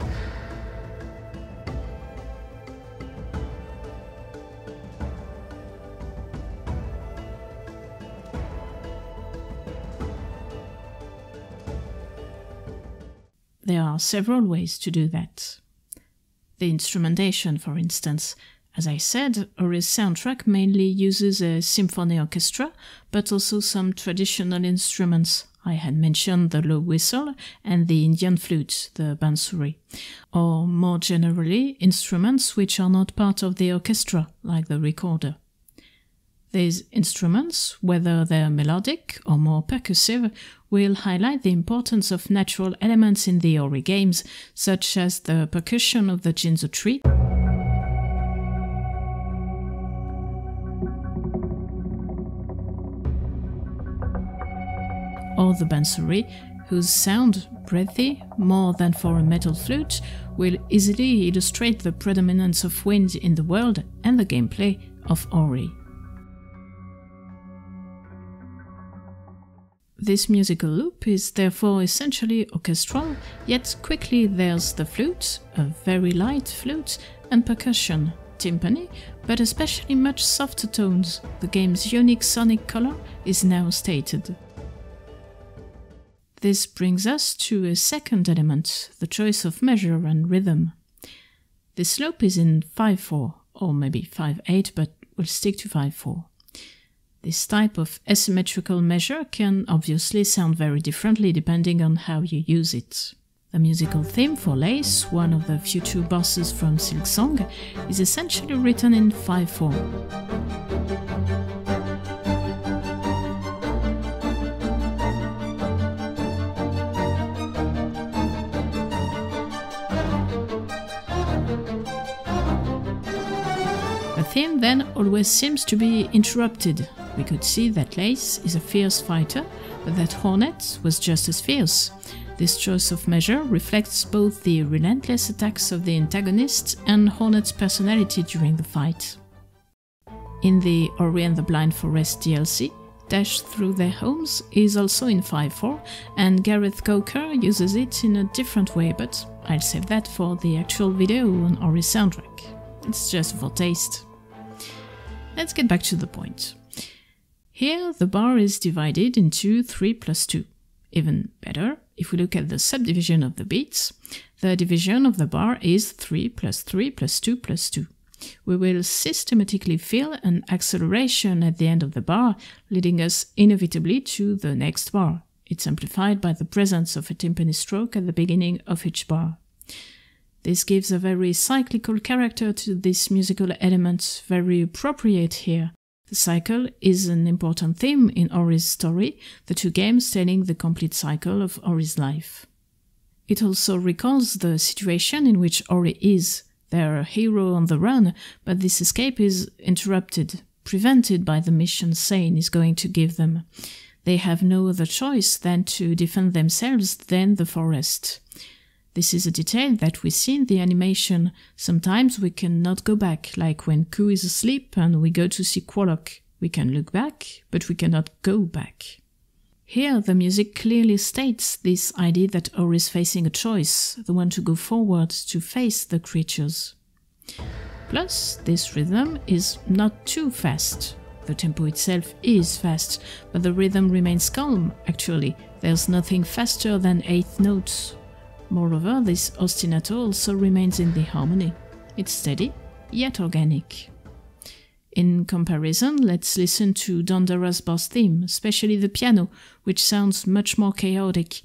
There are several ways to do that. The instrumentation, for instance. As I said, Ori's soundtrack mainly uses a symphony orchestra, but also some traditional instruments. I had mentioned the low whistle and the Indian flute, the bansuri, or more generally, instruments which are not part of the orchestra, like the recorder. These instruments, whether they're melodic or more percussive, will highlight the importance of natural elements in the Ori games, such as the percussion of the Jinzo tree, or the bansuri, whose sound, breathy, more than for a metal flute, will easily illustrate the predominance of wind in the world and the gameplay of Ori. This musical loop is therefore essentially orchestral, yet quickly there's the flute, a very light flute, and percussion, timpani, but especially much softer tones. The game's unique sonic color is now stated. This brings us to a second element, the choice of measure and rhythm. This loop is in five four, or maybe five eight, but we'll stick to five four. This type of asymmetrical measure can obviously sound very differently depending on how you use it. The musical theme for Lace, one of the future bosses from Silksong, is essentially written in five four. The theme then always seems to be interrupted. We could see that Lace is a fierce fighter, but that Hornet was just as fierce. This choice of measure reflects both the relentless attacks of the antagonist and Hornet's personality during the fight. In the Ori and the Blind Forest D L C, Dash Through Their Homes is also in five four, and Gareth Coker uses it in a different way, but I'll save that for the actual video on Ori's soundtrack. It's just for taste. Let's get back to the point. Here, the bar is divided into three plus two. Even better, if we look at the subdivision of the beats, the division of the bar is three plus three plus two plus two. We will systematically feel an acceleration at the end of the bar, leading us inevitably to the next bar. It's amplified by the presence of a timpani stroke at the beginning of each bar. This gives a very cyclical character to this musical element, very appropriate here. The cycle is an important theme in Ori's story, the two games telling the complete cycle of Ori's life. It also recalls the situation in which Ori is. They're a hero on the run, but this escape is interrupted, prevented by the mission Sane is going to give them. They have no other choice than to defend themselves than the forest. This is a detail that we see in the animation. Sometimes we cannot go back, like when Ku is asleep and we go to see Quolok. We can look back, but we cannot go back. Here the music clearly states this idea that Ori is facing a choice, the one to go forward, to face the creatures. Plus, this rhythm is not too fast. The tempo itself is fast, but the rhythm remains calm, actually. There's nothing faster than eighth notes. Moreover, this ostinato also remains in the harmony. It's steady, yet organic. In comparison, let's listen to Dandara's boss theme, especially the piano, which sounds much more chaotic.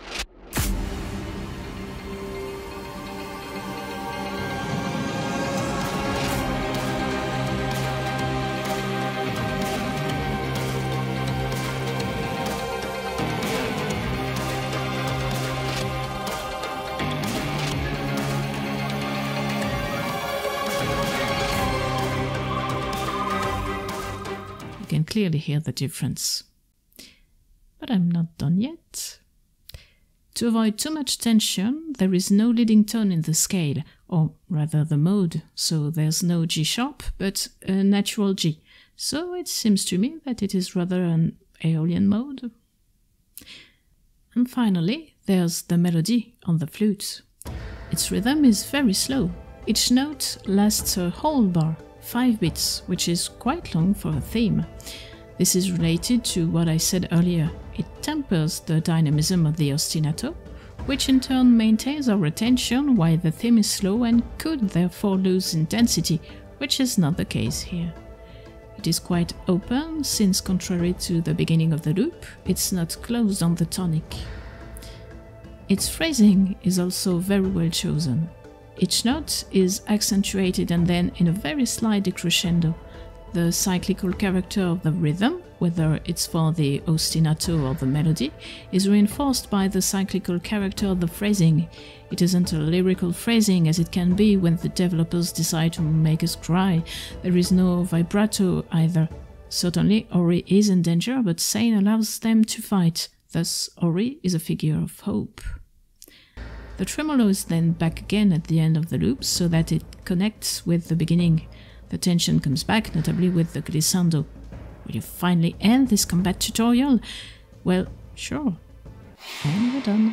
You can clearly hear the difference. But I'm not done yet. To avoid too much tension, there is no leading tone in the scale, or rather the mode, so there's no G sharp, but a natural G. So it seems to me that it is rather an Aeolian mode. And finally, there's the melody on the flute. Its rhythm is very slow. Each note lasts a whole bar. Five beats, which is quite long for a theme. This is related to what I said earlier. It tempers the dynamism of the ostinato, which in turn maintains our attention while the theme is slow and could therefore lose intensity, which is not the case here. It is quite open, since contrary to the beginning of the loop, it's not closed on the tonic. Its phrasing is also very well chosen. Each note is accentuated and then in a very slight decrescendo. The cyclical character of the rhythm, whether it's for the ostinato or the melody, is reinforced by the cyclical character of the phrasing. It isn't a lyrical phrasing as it can be when the developers decide to make us cry. There is no vibrato either. Certainly Ori is in danger, but Sane allows them to fight. Thus Ori is a figure of hope. The tremolo is then back again at the end of the loop so that it connects with the beginning. The tension comes back, notably with the glissando. Will you finally end this combat tutorial? Well, sure. And we're done.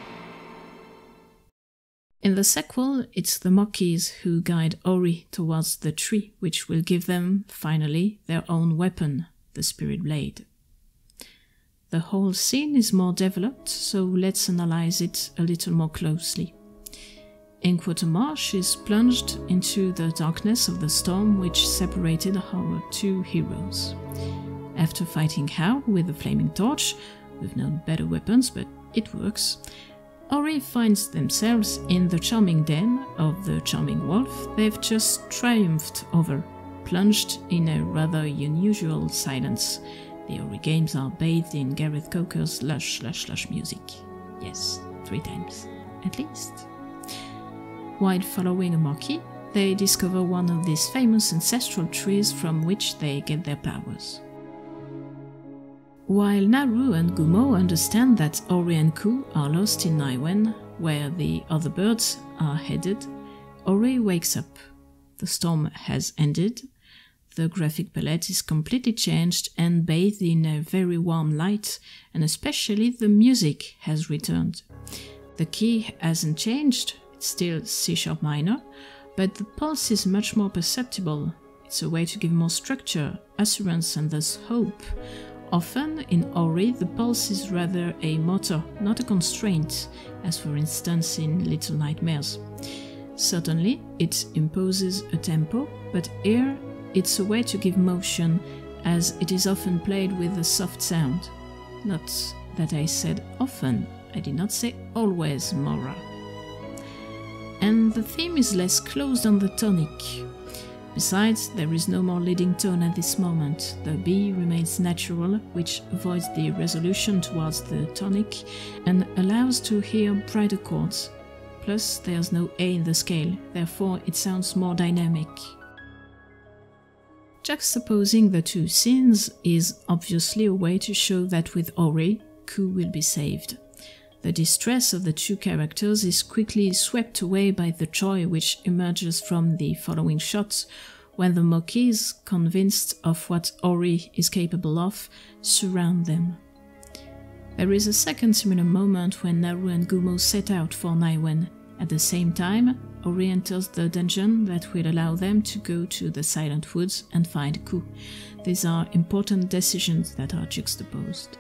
In the sequel, it's the Mokis who guide Ori towards the tree, which will give them, finally, their own weapon, the Spirit Blade. The whole scene is more developed, so let's analyze it a little more closely. Inkwater Marsh is plunged into the darkness of the storm which separated our two heroes. After fighting Hao with a flaming torch, we've known better weapons, but it works, Ori finds themselves in the charming den of the charming wolf they've just triumphed over, plunged in a rather unusual silence. The Ori games are bathed in Gareth Coker's lush slash lush music. Yes, three times, at least. While following a Moki, they discover one of these famous ancestral trees from which they get their powers. While Naru and Gumo understand that Ori and Ku are lost in Naiwen, where the other birds are headed, Ori wakes up. The storm has ended. The graphic palette is completely changed and bathed in a very warm light, and especially the music has returned. The key hasn't changed, it's still C sharp minor, but the pulse is much more perceptible. It's a way to give more structure, assurance and thus hope. Often in Ori the pulse is rather a motor, not a constraint, as for instance in Little Nightmares. Certainly, it imposes a tempo, but here it's a way to give motion, as it is often played with a soft sound. Not that I said often, I did not say always, Mora. And the theme is less closed on the tonic. Besides, there is no more leading tone at this moment. The B remains natural, which avoids the resolution towards the tonic and allows to hear brighter chords. Plus, there's no A in the scale, therefore it sounds more dynamic. Juxtaposing the two scenes is obviously a way to show that with Ori, Ku will be saved. The distress of the two characters is quickly swept away by the joy which emerges from the following shots, when the Mokis, convinced of what Ori is capable of, surround them. There is a second similar moment when Naru and Gumo set out for Naiwen. At the same time, Ori enters the dungeon that will allow them to go to the Silent Woods and find Ku. These are important decisions that are juxtaposed.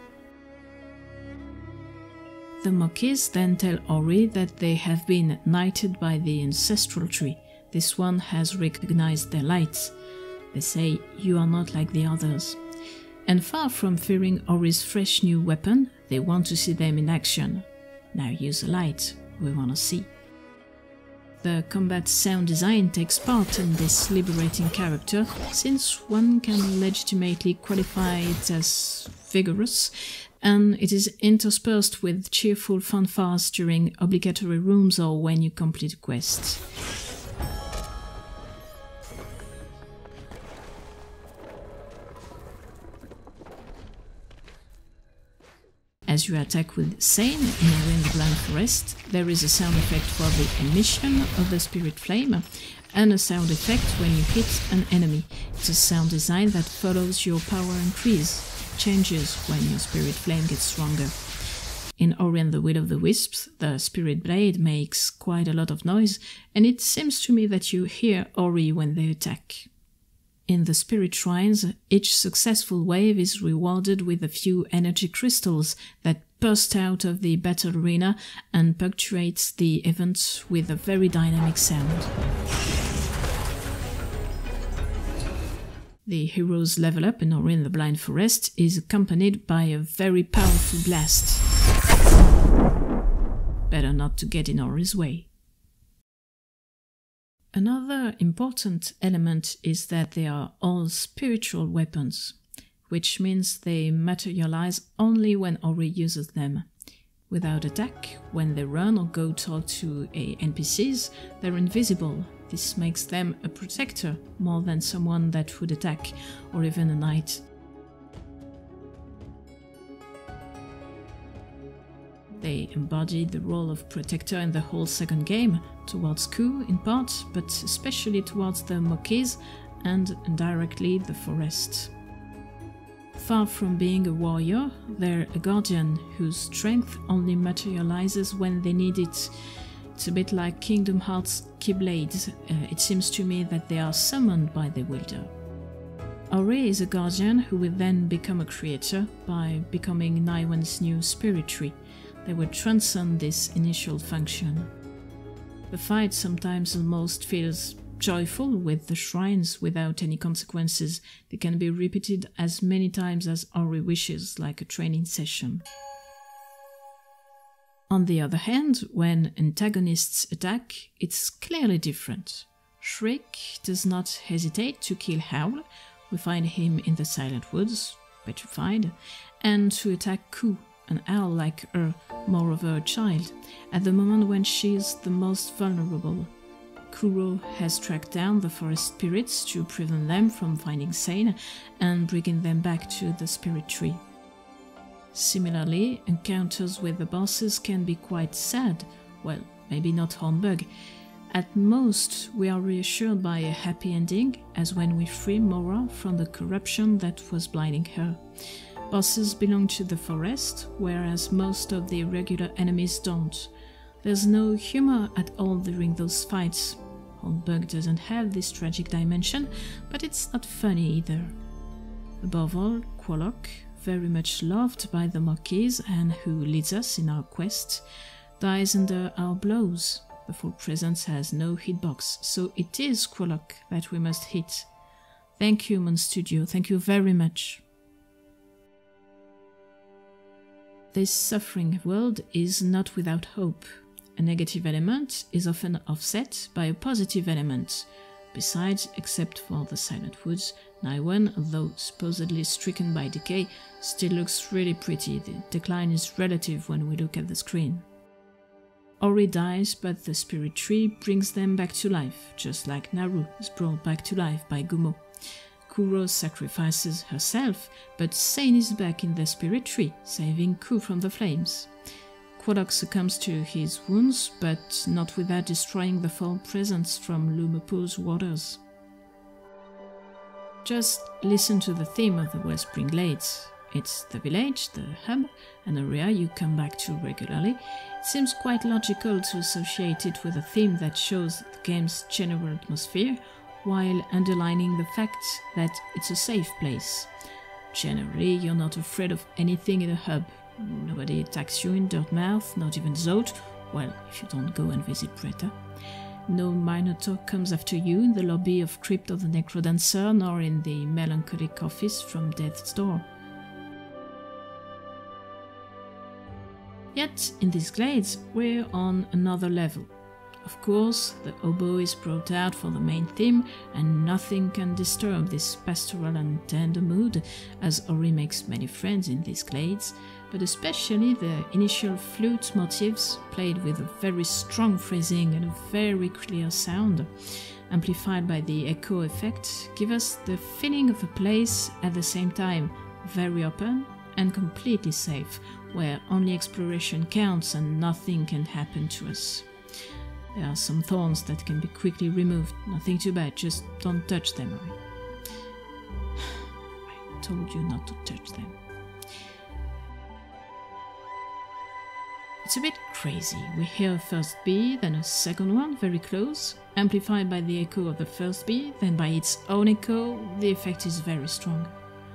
The Mokis then tell Ori that they have been knighted by the ancestral tree. This one has recognized their lights. They say, "You are not like the others." And far from fearing Ori's fresh new weapon, they want to see them in action. Now use the light, we want to see. The combat sound design takes part in this liberating character, since one can legitimately qualify it as vigorous, and it is interspersed with cheerful fanfares during obligatory rooms or when you complete quests. As you attack with Sane in the Blind Forest, there is a sound effect for the emission of the spirit flame, and a sound effect when you hit an enemy. It's a sound design that follows your power increase, changes when your spirit flame gets stronger. In Ori and the Will of the Wisps, the spirit blade makes quite a lot of noise, and it seems to me that you hear Ori when they attack. In the spirit shrines, each successful wave is rewarded with a few energy crystals that burst out of the battle arena and punctuates the event with a very dynamic sound. The hero's level up in Ori and the Blind Forest is accompanied by a very powerful blast. Better not to get in Ori's way. Another important element is that they are all spiritual weapons, which means they materialize only when Ori uses them. Without attack, when they run or go talk to a N P Cs, they're invisible. This makes them a protector more than someone that would attack, or even a knight. They embody the role of protector in the whole second game, towards Ku in part, but especially towards the Mokis and indirectly the forest. Far from being a warrior, they're a guardian whose strength only materializes when they need it. It's a bit like Kingdom Hearts Keyblades. Uh, it seems to me that they are summoned by the wielder. Ori is a guardian who will then become a creator by becoming Naiwen's new spirit tree. They would transcend this initial function. The fight sometimes almost feels joyful with the shrines without any consequences. They can be repeated as many times as Ori wishes, like a training session. On the other hand, when antagonists attack, it's clearly different. Shriek does not hesitate to kill Howl. We find him in the Silent Woods, petrified, and to attack Ku, an owl like her, more of a child, at the moment when she is the most vulnerable. Kuro has tracked down the forest spirits to prevent them from finding Sane and bringing them back to the spirit tree. Similarly, encounters with the bosses can be quite sad, well, maybe not Hornbug. At most, we are reassured by a happy ending, as when we free Mora from the corruption that was blinding her. Bosses belong to the forest, whereas most of the regular enemies don't. There's no humor at all during those fights. Hornbug doesn't have this tragic dimension, but it's not funny either. Above all, Quolok, very much loved by the Mokis and who leads us in our quest, dies under our blows. The full presence has no hitbox, so it is Quolock that we must hit. Thank you, Moon Studio, thank you very much. This suffering world is not without hope. A negative element is often offset by a positive element. Besides, except for the Silent Woods, Naiwen, although supposedly stricken by decay, still looks really pretty. The decline is relative when we look at the screen. Ori dies, but the spirit tree brings them back to life, just like Naru is brought back to life by Gumo. Kuro sacrifices herself, but Sane is back in the spirit tree, saving Ku from the flames. Quolock succumbs to his wounds, but not without destroying the full presence from Lumapo's waters. Just listen to the theme of the Wellspring Glades. It's the village, the hub, an area you come back to regularly. It seems quite logical to associate it with a theme that shows the game's general atmosphere, while underlining the fact that it's a safe place. Generally, you're not afraid of anything in a hub. Nobody attacks you in Dirtmouth, not even Zot, well, if you don't go and visit Preta. No Minotaur comes after you in the lobby of Crypt of the Necrodancer, nor in the melancholic office from Death's Door. Yet, in these glades, we're on another level. Of course, the oboe is brought out for the main theme, and nothing can disturb this pastoral and tender mood, as Ori makes many friends in these glades, but especially the initial flute motifs, played with a very strong phrasing and a very clear sound, amplified by the echo effect, give us the feeling of a place at the same time very open and completely safe, where only exploration counts and nothing can happen to us. There are some thorns that can be quickly removed, nothing too bad, just don't touch them. I told you not to touch them. It's a bit crazy. We hear a first bee, then a second one, very close, amplified by the echo of the first bee, then by its own echo. The effect is very strong.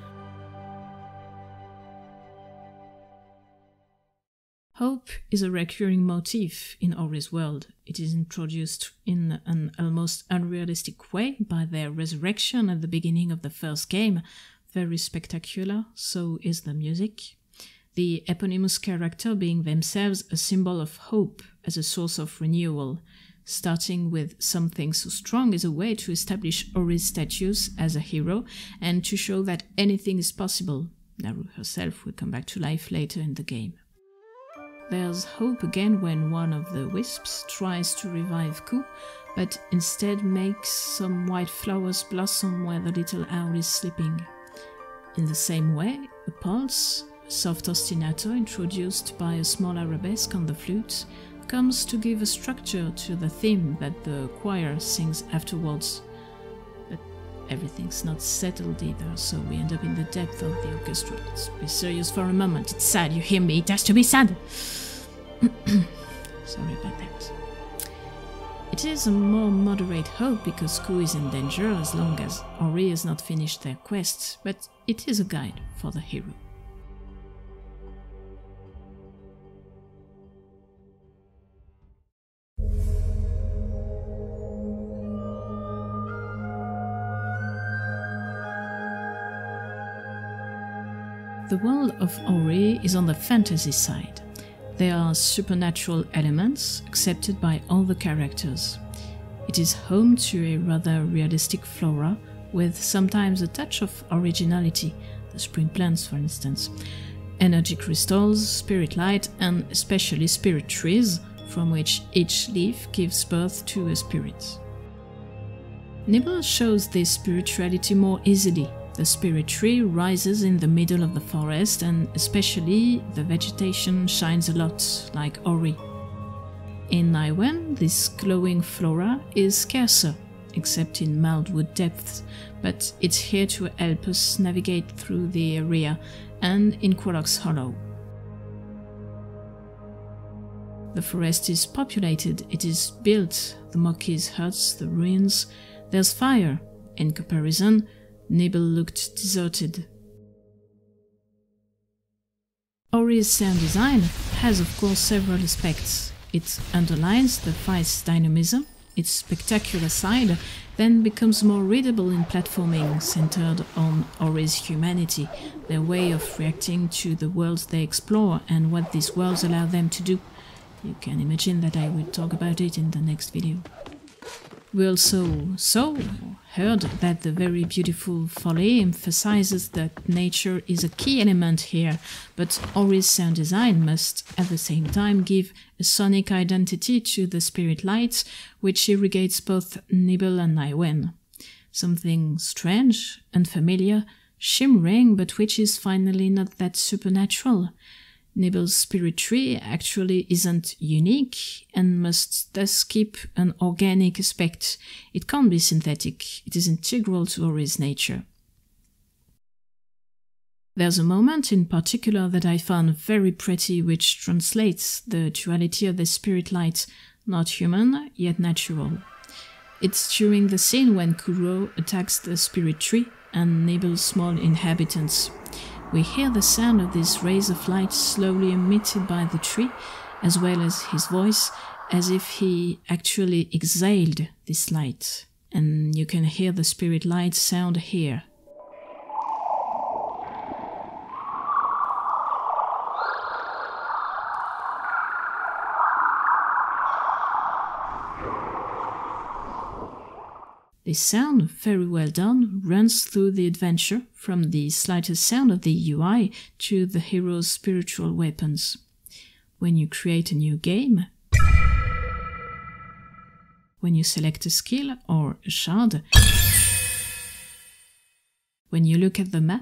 Hope is a recurring motif in Ori's world. It is introduced in an almost unrealistic way by their resurrection at the beginning of the first game. Very spectacular, so is the music. The eponymous character being themselves a symbol of hope as a source of renewal. Starting with something so strong is a way to establish Ori's status as a hero and to show that anything is possible. Naru herself will come back to life later in the game. There's hope again when one of the wisps tries to revive Ku, but instead makes some white flowers blossom where the little owl is sleeping. In the same way, a pulse, a soft ostinato introduced by a small arabesque on the flute, comes to give a structure to the theme that the choir sings afterwards. But everything's not settled either, so we end up in the depth of the orchestra. Let's be serious for a moment. It's sad, you hear me? It has to be sad! Sorry about that. It is a more moderate hope because Ku is in danger as long as Ori has not finished their quest, but it is a guide for the hero. The world of Ori is on the fantasy side. There are supernatural elements accepted by all the characters. It is home to a rather realistic flora, with sometimes a touch of originality, the spring plants for instance, energy crystals, spirit light, and especially spirit trees, from which each leaf gives birth to a spirit. Nibble shows this spirituality more easily. The spirit tree rises in the middle of the forest, and especially the vegetation shines a lot, like Ori. In Naiwen, this glowing flora is scarcer, except in Mildwood depths, but it's here to help us navigate through the area, and in Quolock's Hollow. The forest is populated, it is built, the Moki's huts, the ruins, there's fire. In comparison, Nibble looked deserted. Ori's sound design has of course several aspects. It underlines the fight's dynamism. Its spectacular side then becomes more readable in platforming, centered on Ori's humanity, their way of reacting to the worlds they explore and what these worlds allow them to do. You can imagine that I will talk about it in the next video. We also saw, heard that the very beautiful Folly emphasizes that nature is a key element here, but Ori's sound design must at the same time give a sonic identity to the spirit lights, which irrigates both Nibel and Naiwen. Something strange, unfamiliar, shimmering, but which is finally not that supernatural. Nibel's spirit tree actually isn't unique and must thus keep an organic aspect. It can't be synthetic, it is integral to Ori's nature. There's a moment in particular that I found very pretty, which translates the duality of the spirit light, not human, yet natural. It's during the scene when Kuro attacks the spirit tree and Nibel's small inhabitants. We hear the sound of these rays of light slowly emitted by the tree, as well as his voice, as if he actually exhaled this light. And you can hear the spirit light sound here. This sound, very well done, runs through the adventure, from the slightest sound of the U I to the hero's spiritual weapons. When you create a new game, when you select a skill or a shard, when you look at the map,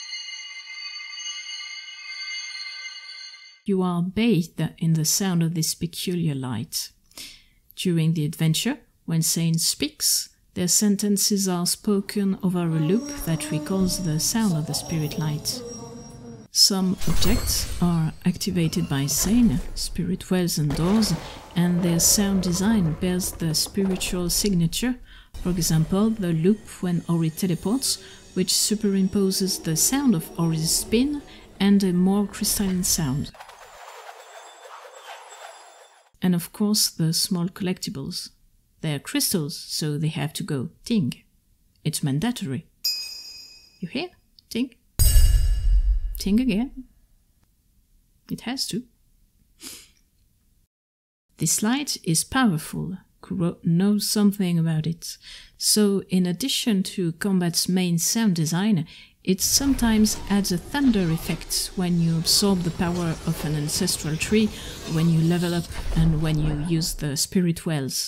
you are bathed in the sound of this peculiar light. During the adventure, when Sane speaks, their sentences are spoken over a loop that recalls the sound of the spirit light. Some objects are activated by Sane, spirit wells and doors, and their sound design bears the spiritual signature, for example the loop when Ori teleports, which superimposes the sound of Ori's spin and a more crystalline sound. And of course the small collectibles. They're crystals, so they have to go ting. It's mandatory. You hear? Ting. Ting again. It has to. This light is powerful. Kuro knows something about it. So in addition to combat's main sound design, it sometimes adds a thunder effect when you absorb the power of an ancestral tree, when you level up and when you use the spirit wells.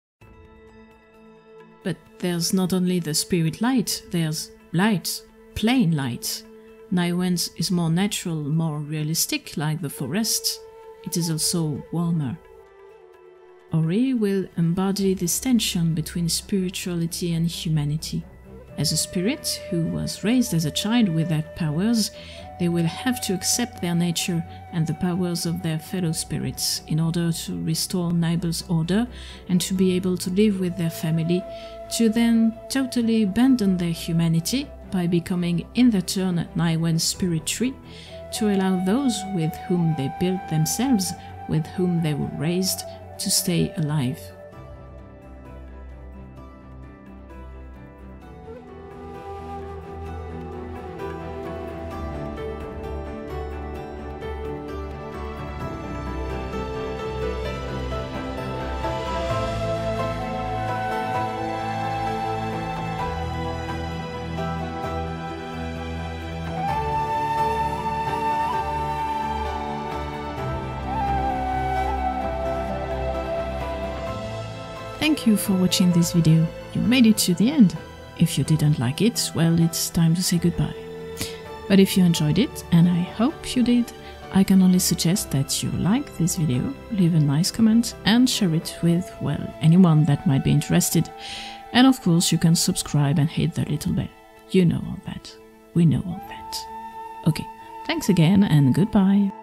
But there's not only the spirit light, there's light, plain light. Naiwen's is more natural, more realistic, like the forest. It is also warmer. Ori will embody this tension between spirituality and humanity. As a spirit who was raised as a child without powers, they will have to accept their nature and the powers of their fellow spirits in order to restore Nibel's order and to be able to live with their family, to then totally abandon their humanity by becoming in their turn Naiwen's spirit tree, to allow those with whom they built themselves, with whom they were raised, to stay alive. Thank you for watching this video. You made it to the end. If you didn't like it, well, it's time to say goodbye. But if you enjoyed it, and I hope you did, I can only suggest that you like this video, leave a nice comment and share it with, well, anyone that might be interested. And of course you can subscribe and hit the little bell. You know all that. We know all that. Okay, thanks again and goodbye.